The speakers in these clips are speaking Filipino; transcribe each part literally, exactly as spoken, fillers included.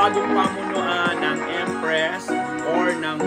bagong pamunuan ng Empress or ng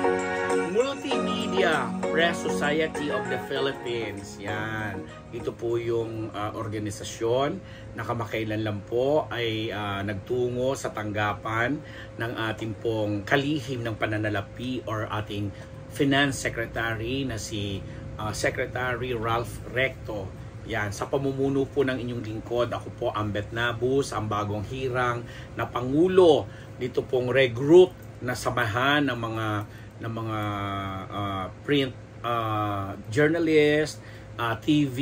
Multimedia Press Society of the Philippines. Yan. Ito po yung uh, organisasyon na kamakailan lang po ay uh, nagtungo sa tanggapan ng ating pong kalihim ng pananalapi or ating Finance Secretary na si uh, Secretary Ralph Recto. Yan, sa pamumuno po ng inyong lingkod, ako po Ambet Nabus, ang bagong hirang na Pangulo dito pong regroup na samahan ng mga ng mga uh, print uh, journalists, uh, T V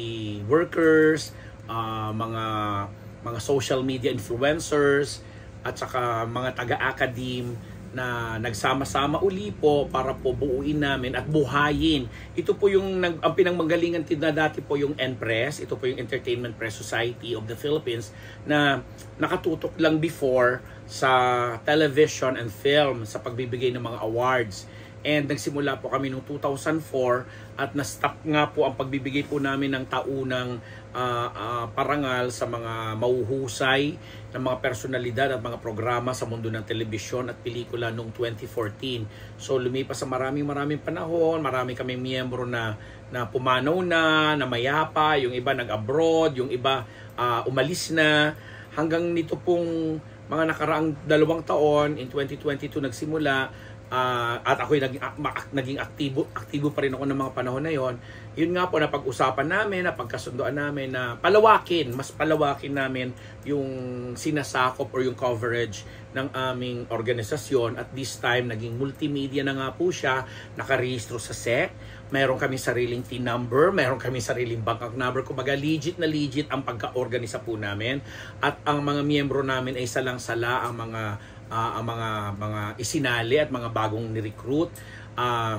workers, uh, mga mga social media influencers at saka mga taga-academe na nagsama-sama uli po para po buuin namin at buhayin. Ito po yung nag, ang pinangmagalingan na dati po yung N Press, ito po yung Entertainment Press Society of the Philippines na nakatutok lang before sa television and film sa pagbibigay ng mga awards. And nagsimula po kami noong two thousand four at na-stop nga po ang pagbibigay po namin ng taunang uh, uh, parangal sa mga mauhusay ng mga personalidad at mga programa sa mundo ng telebisyon at pelikula noong twenty fourteen. So lumipas sa maraming maraming panahon, marami kaming miyembro na, na pumanaw na, na mayapa, yung iba nag-abroad, yung iba uh, umalis na. Hanggang nito pong mga nakaraang dalawang taon, in twenty twenty-two nagsimula, Uh, at ako'y naging, naging aktibo, aktibo pa rin ako ng mga panahon na yon. Yun nga po, napag-usapan namin, napagkasundoan namin na palawakin, mas palawakin namin yung sinasakop or yung coverage ng aming organisasyon. At this time, naging multimedia na nga po siya, nakarehistro sa S E C. Meron kami sariling T number, meron kami sariling bank account number. Kumbaga, legit na legit ang pagka-organisa po namin. At ang mga miyembro namin ay salang-sala ang mga Uh, ang mga mga isinali at mga bagong ni-recruit. Uh,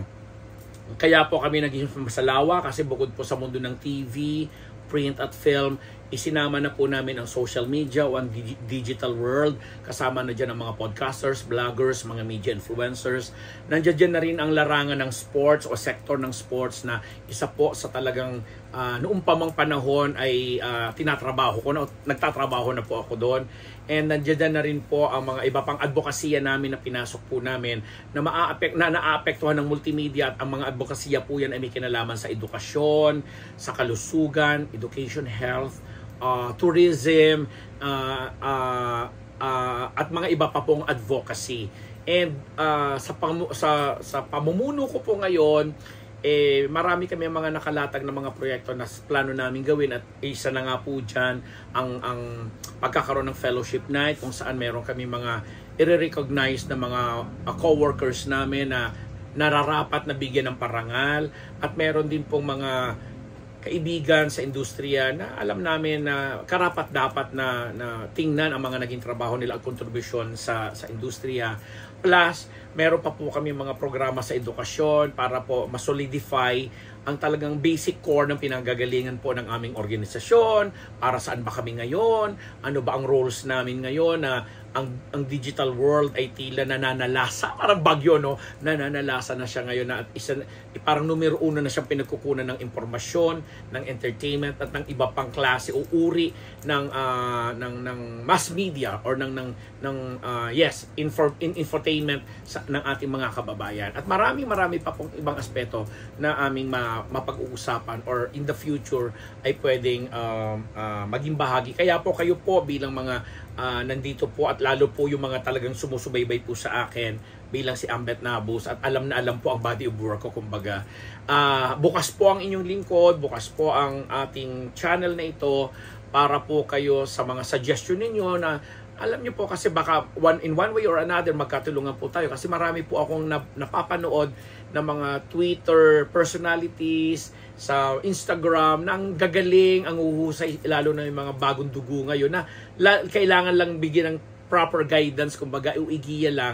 kaya po kami naging masalawa kasi bukod po sa mundo ng T V, print at film, isinama na po namin ang social media o ang dig- digital world. Kasama na dyan ang mga podcasters, vloggers, mga media influencers. Nandiyan dyan na rin ang larangan ng sports o sektor ng sports na isa po sa talagang uh, noong pamang panahon ay uh, tinatrabaho ko na, nagtatrabaho na po ako doon. And nandiyan na rin po ang mga iba pang advokasya namin na pinasok po namin na maaapek na naaapektuhan ng multimedia, at ang mga advokasya po yan ay may kinalaman sa edukasyon, sa kalusugan, education, health, uh, tourism, uh, uh, uh, at mga iba pa pong advocacy. And uh, sa, pam- sa, sa pamumuno ko po ngayon, eh, marami kami mga nakalatag na mga proyekto na plano namin gawin, at isa na nga po dyan ang, ang pagkakaroon ng fellowship night kung saan meron kami mga i-recognize na mga uh, co-workers namin na nararapat na bigyan ng parangal, at meron din pong mga kaibigan sa industriya na alam namin na karapat dapat na, na tingnan ang mga naging trabaho nila at kontribusyon sa, sa industriya. Plus, meron pa po kami mga programa sa edukasyon para po masolidify ang talagang basic core ng pinanggagalingan po ng aming organisasyon. Para saan ba kami ngayon? Ano ba ang roles namin ngayon na ang, ang digital world ay tila nananalasa. Parang bagyo, no? Nananalasa na siya ngayon na at isa, parang numero uno na siyang pinagkukunan ng impormasyon, ng entertainment at ng iba pang klase o uri ng, uh, ng, ng mass media or ng, ng, ng uh, yes, infor, in, infotainment sa, ng ating mga kababayan. At marami marami pa pong ibang aspeto na aming ma, mapag-uusapan or in the future ay pwedeng uh, uh, maging bahagi. Kaya po kayo po bilang mga uh, nandito po, at lalo po yung mga talagang sumusubaybay po sa akin bilang si Ambet Nabus, at alam na alam po ang body of work ko, kumbaga. Uh, bukas po ang inyong lingkod, bukas po ang ating channel na ito para po kayo sa mga suggestion ninyo na alam niyo po, kasi baka one, in one way or another magkatulungan po tayo, kasi marami po akong nap, napapanood ng mga Twitter personalities, sa Instagram, na ang gagaling, ang uhusay, lalo na yung mga bagong dugo ngayon na la, kailangan lang bigyan ng proper guidance, kumbaga uigiya lang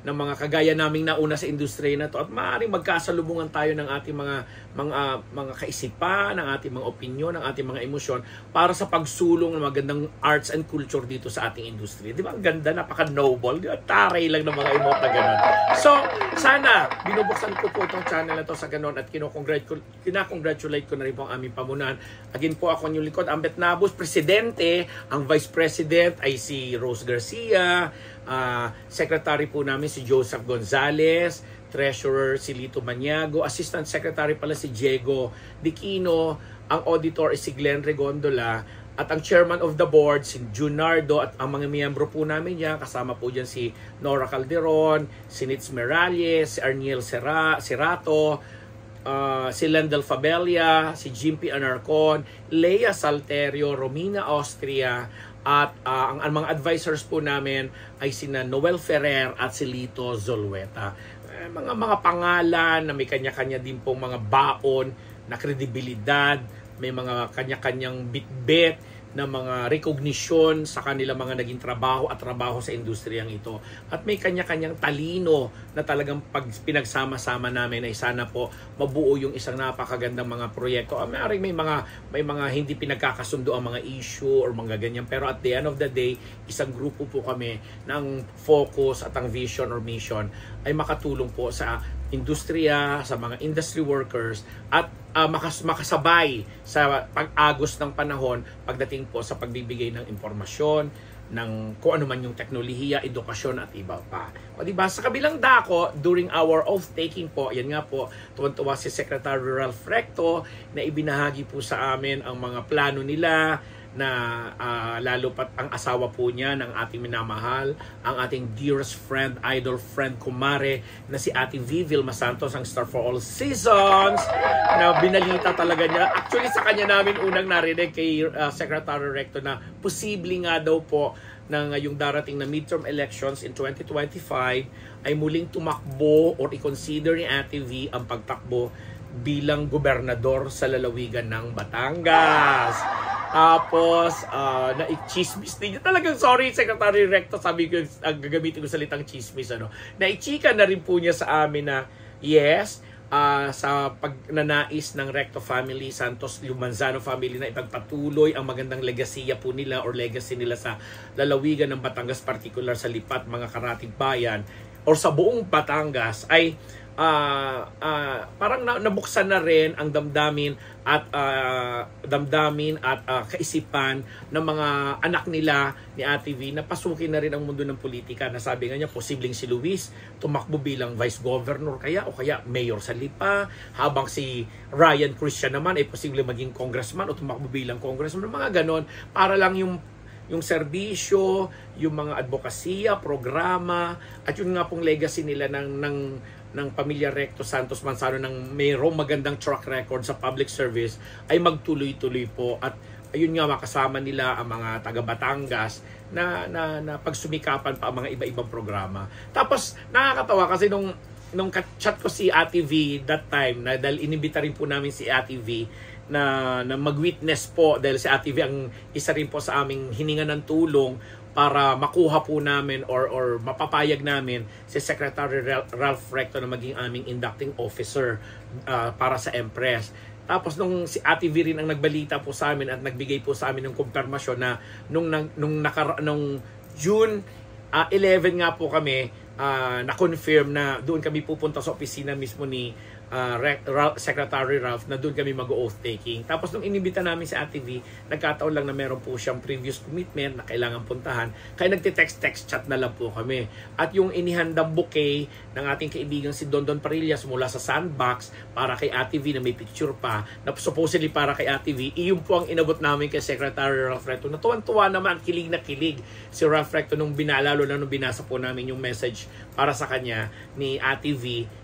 ng mga kagaya naming nauna sa industriya na to at maaaring magkasalubungan tayo ng ating mga mga mga kaisipan, ng ating mga opinyon, ng ating mga emosyon para sa pagsulong ng magandang arts and culture dito sa ating industriya. Di ba? Ang ganda, napaka-noble. Di ba? Taray lang ng mga emote na gano'n. So, sana, binubuksan ko po itong channel na to sa gano'n at kinakongratulate ko na rin po ang aming pamunan. Again po, ako yung likod, Ambet Nabus, Presidente. Ang Vice President ay si Rose Garcia. Uh, Secretary po namin si Joseph Gonzales, Treasurer si Lito Maniago, Assistant Secretary pala si Diego Diquino, ang Auditor is si Glenn Regondola, at ang Chairman of the Board si Junardo, at ang mga miyembro po namin yan, kasama po dyan si Nora Calderon, si Nitz Meralles, si Arniel Serra, Serato, uh, si Lendel Fabella, si Jim P. Anarcon, Leia Salterio, Romina Austria, at uh, ang, ang mga advisors po namin ay sina Noel Ferrer at si Lito Zolueta. Eh, mga mga pangalan na may kanya-kanya din pong mga baon na kredibilidad, may mga kanya-kanyang bit-bit na mga recognition sa kanila mga naging trabaho at trabaho sa industriyang ito. At may kanya-kanyang talino na talagang pag pinagsama-sama namin ay sana po mabuo yung isang napakagandang mga proyekto. Ah, may may mga may mga hindi pinagkakasundo ang mga issue or mga ganyan, pero at the end of the day, isang grupo po kami ng focus at ang vision or mission ay makatulong po sa industriya, sa mga industry workers at uh, makas makasabay sa pag-agos ng panahon pagdating po sa pagbibigay ng impormasyon, ng kung ano man yung teknolohiya, edukasyon at iba pa. O diba, sa kabilang dako, during our oath-taking po, yan nga po, tuwan-tuwa si Secretary Ralph Recto na ibinahagi po sa amin ang mga plano nila, na uh, lalo pat ang asawa po niya ng ating minamahal, ang ating dearest friend, idol friend, kumare na si Ate V. Vilma Santos, ang Star for All Seasons, na binalita talaga niya. Actually, sa kanya namin unang narinig kay uh, Secretary Recto na posible nga daw po na ngayong darating na midterm elections in twenty twenty-five ay muling tumakbo or i-consider ni Ate V ang pagtakbo bilang gobernador sa lalawigan ng Batangas. Tapos, uh, na-chismis din niya. Talagang sorry, Secretary Recto, sabi ko, ang gagamitin ko salitang chismis, ano. Na-ichika na rin po niya sa amin na, yes, uh, sa pagnanais ng Recto family, Santos Lumanzano family na ipagpatuloy ang magandang legasiya po nila or legacy nila sa lalawigan ng Batangas, particular sa Lipat, mga karatig bayan, or sa buong Batangas, ay Uh, uh, parang na, nabuksan na rin ang damdamin at uh, damdamin at uh, kaisipan ng mga anak nila ni Ate V na pasukin na rin ang mundo ng politika. Nasabi nga niya, posibleng si Luis tumakbo bilang vice governor kaya o kaya mayor sa Lipa, habang si Ryan Christian naman ay posibleng maging congressman o tumakbo bilang congressman. Mga ganon, para lang yung yung serbisyo, yung mga advokasya, programa, at yun nga pong legacy nila ng ng ng pamilya Recto Santos Manzano ng mayroong magandang track record sa public service ay magtuloy-tuloy po, at ayun nga makasama nila ang mga taga Batangas na, na, na pagsumikapan pa ang mga iba-ibang programa. Tapos nakakatawa kasi nung nung chat ko si Ate V that time, na dahil inibita rin po namin si Ate V na, na mag-witness po, dahil si Ate V ang isa rin po sa aming hininga ng tulong para makuha po namin or or mapapayag namin si Secretary Ralph Recto na maging aming inducting officer uh, para sa Empress. Tapos nung si Ate V rin ang nagbalita po sa amin at nagbigay po sa amin ng kumpirmasyon na nung nung nakara, nung June uh, eleven nga po kami uh, na-confirm na doon kami pupunta sa opisina mismo ni Uh, Secretary Ralph, na doon kami mag-oath taking. Tapos nung inibita namin si Ate V, nagkataon lang na meron po siyang previous commitment na kailangan puntahan, kaya nagte-text-text chat na lang po kami. At yung inihandang bouquet ng ating kaibigan si Don Don Parillas mula sa Sandbox para kay Ate V na may picture pa, na supposedly para kay Ate V, iyon po ang inabot namin kay Secretary Ralph Recto. Natuwan-tuwa naman, kilig na kilig si Ralph Recto nung binalalo na nung binasa po namin yung message para sa kanya ni Ate V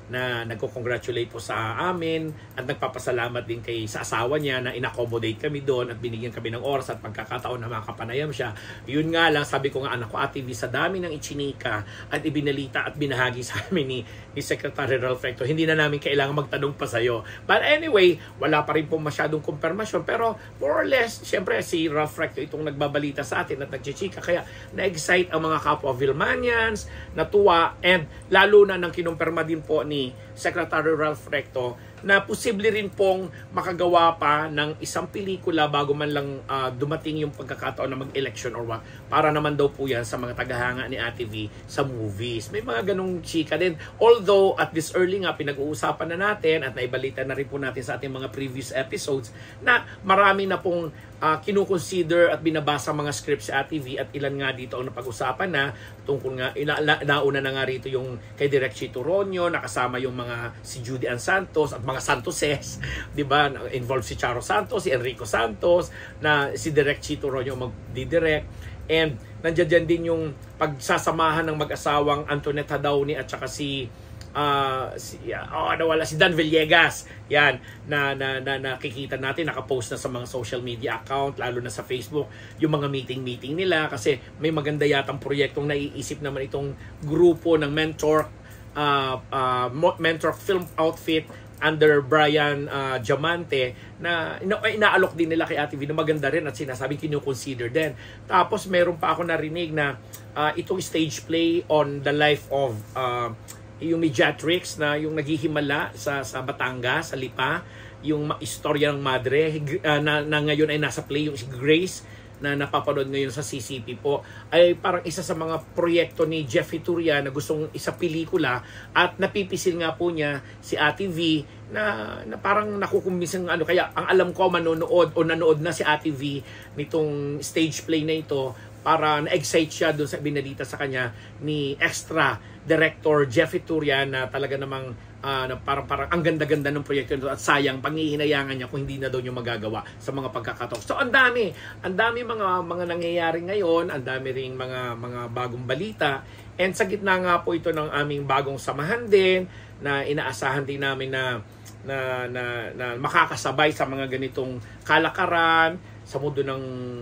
na nagko-congratulate po sa amin at nagpapasalamat din kay sa asawa niya na in-accommodate kami doon at binigyan kami ng oras at pagkakataon na makapanayam siya. Yun nga lang, sabi ko nga, anak ko, Ate V, sa dami ng ichinika at ibinalita at binahagi sa amin ni, ni Secretary Ralph Recto, hindi na namin kailangan magtanong pa sa'yo. But anyway, wala pa rin po masyadong kumpirmasyon, pero more or less, syempre si Ralph Recto itong nagbabalita sa atin at nagchichika, kaya na-excite ang mga kapwa Vilmanians, natuwa, and lalo na nang kinumpirma din po ni Secretary Ralph Recto na posible rin pong makagawa pa ng isang pelikula bago man lang uh, dumating yung pagkakataon na mag-election or what, para naman daw po yan sa mga tagahanga ni Ate V sa movies. May mga ganong chika din. Although at this early nga, pinag-uusapan na natin at naibalita na rin po natin sa ating mga previous episodes na marami na pong uh, kinukonsider at binabasa mga scripts sa Ate V, at ilan nga dito ang napag-usapan na tungkol nga, ina, na, nauna na nga rito yung kay Direk Chito Ronyo, nakasama yung mga si Judy Ann Santos at mga Santoses, di ba? Involved si Charo Santos, si Enrico Santos, na si Direk Chito Ronyo magdidirect. And nandiyan din yung pagsasamahan ng mag-asawang Antoinette Hadauni at saka si uh, si oh, nawala si Dan Villegas. Yan na, na, na nakikita natin, naka-post na sa mga social media account, lalo na sa Facebook, yung mga meeting-meeting nila, kasi may maganda yatang proyektong naiisip naman itong grupo ng Mentor uh, uh, Mentor Film Outfit under Brian uh, Diamante na ina inaalok din nila kay Ate V na maganda rin at sinasabing kino-consider din. Tapos meron pa ako narinig na uh, itong stage play on the life of uh, yung Mediatrix na yung naghihimala sa, sa Batangas, sa Lipa, yung istorya ng madre uh, na, na ngayon ay nasa play, yung si Grace na napapanood ngayon sa C C P po, ay parang isa sa mga proyekto ni Jeffrey Turia na gustong isa pelikula, at napipisil nga po niya si Ate V na, na parang nakukumbisang ano, kaya ang alam ko manonood o nanood na si Ate V nitong stage play na ito para na-excite siya doon sa binalita sa kanya ni extra director Jeffrey Turia na talaga namang uh, na parang, parang ang ganda-ganda ng proyekto nito at sayang panghihinayangan niya kung hindi na daw niya magagawa sa mga pagkakataon. So ang dami, ang dami mga mga nangyayari ngayon, ang dami ring mga mga bagong balita, and sa gitna nga po ito ng aming bagong samahan din na inaasahan din namin na na, na, na makakasabay sa mga ganitong kalakaran sa mundo ng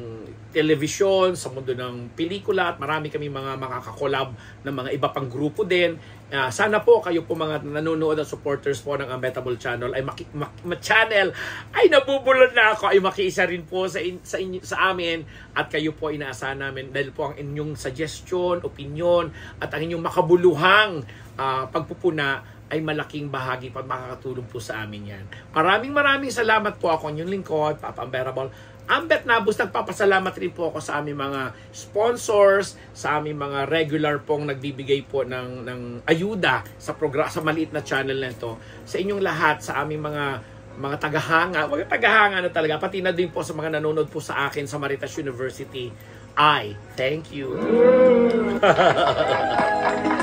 television, sa mundo ng pelikula, at marami kami mga makakakolab ng mga iba pang grupo din. Uh, sana po kayo po mga nanonood at supporters po ng Unbettable Channel ay maki, maki, ma channel ay nabubulol na ako ay makiisa rin po sa, in, sa, in, sa amin, at kayo po inaasahan namin dahil po ang inyong suggestion, opinion at ang inyong makabuluhang uh, pagpupuna ay malaking bahagi pa makakatulong po sa amin yan. Maraming maraming salamat po. Ako ang inyong lingkod, Papa Unbearable Ambet Nabus. Nagpapasalamat rin po ako sa aming mga sponsors, sa aming mga regular pong nagbibigay po ng, ng ayuda sa program, sa maliit na channel na ito. Sa inyong lahat, sa aming mga mga tagahanga, mga tagahanga na talaga, pati na din po sa mga nanonood po sa akin sa Maritas University. I thank you.